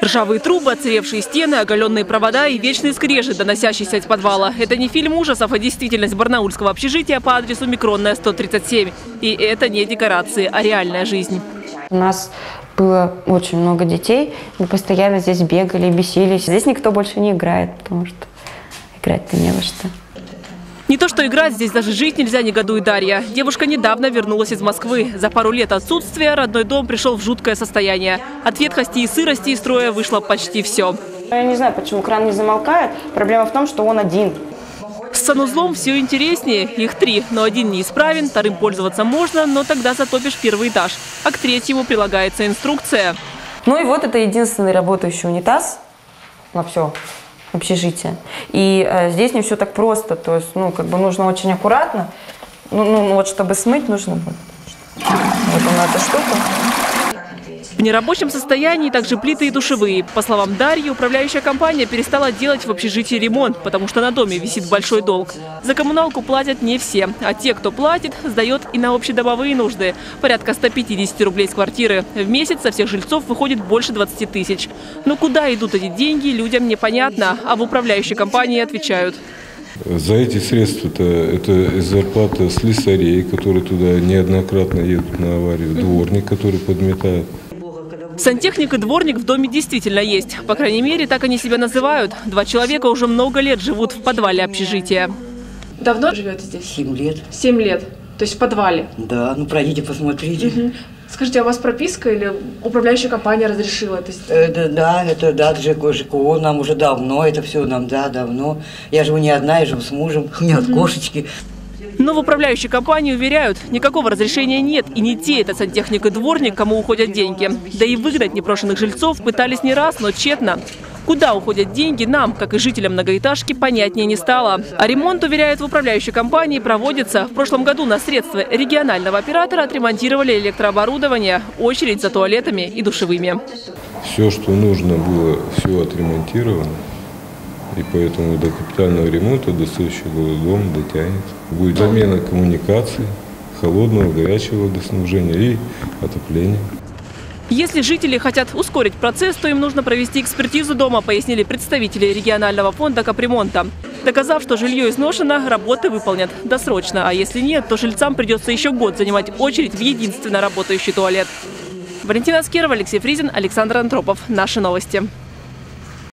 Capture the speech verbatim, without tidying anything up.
Ржавые трубы, отсыревшие стены, оголенные провода и вечный скрежет, доносящийся из подвала. Это не фильм ужасов, а действительность барнаульского общежития по адресу Микронная, сто тридцать семь. И это не декорации, а реальная жизнь. У нас было очень много детей, мы постоянно здесь бегали, бесились. Здесь никто больше не играет, потому что играть-то не во что. Не то что играть, здесь даже жить нельзя, негодует Дарья. Девушка недавно вернулась из Москвы. За пару лет отсутствия родной дом пришел в жуткое состояние. От ветхости и сырости из строя вышло почти все. Я не знаю, почему кран не замолкает. Проблема в том, что он один. С санузлом все интереснее. Их три, но один неисправен, вторым пользоваться можно, но тогда затопишь первый этаж. А к третьему прилагается инструкция. Ну и вот это единственный работающий унитаз на все общежитие. И э, здесь не все так просто. То есть, ну, как бы нужно очень аккуратно. Ну, ну вот, чтобы смыть, нужно вот, вот она эта штука. В нерабочем состоянии также плиты и душевые. По словам Дарьи, управляющая компания перестала делать в общежитии ремонт, потому что на доме висит большой долг. За коммуналку платят не все, а те, кто платит, сдает и на общедомовые нужды. Порядка ста пятидесяти рублей с квартиры. В месяц со всех жильцов выходит больше двадцати тысяч. Но куда идут эти деньги, людям непонятно, а в управляющей компании отвечают. За эти средства-то это из зарплаты слесарей, которые туда неоднократно едут на аварию, дворник, который подметает. Сантехник и дворник в доме действительно есть. По крайней мере, так они себя называют. Два человека уже много лет живут в подвале общежития. Давно живете здесь? Семь лет. Семь лет. То есть в подвале? Да, ну пройдите, посмотрите. Угу. Скажите, а у вас прописка или управляющая компания разрешила это? Это, да, это да, ЖКО нам уже давно, это все нам, да, давно. Я живу не одна, я живу с мужем, у меня угу. кошечки. Но в управляющей компании уверяют, никакого разрешения нет. И не те это сантехник и дворник, кому уходят деньги. Да и выгнать непрошенных жильцов пытались не раз, но тщетно. Куда уходят деньги, нам, как и жителям многоэтажки, понятнее не стало. А ремонт, уверяют в управляющей компании, проводится. В прошлом году на средства регионального оператора отремонтировали электрооборудование, очередь за туалетами и душевыми. Все, что нужно было, все отремонтировано. И поэтому до капитального ремонта, до следующего года дом дотянется. Будет замена коммуникаций, холодного, горячего водоснабжения и отопления. Если жители хотят ускорить процесс, то им нужно провести экспертизу дома, пояснили представители регионального фонда капремонта. Доказав, что жилье изношено, работы выполнят досрочно. А если нет, то жильцам придется еще год занимать очередь в единственно работающий туалет. Валентина Аскерова, Алексей Фризин, Александр Антропов. Наши новости.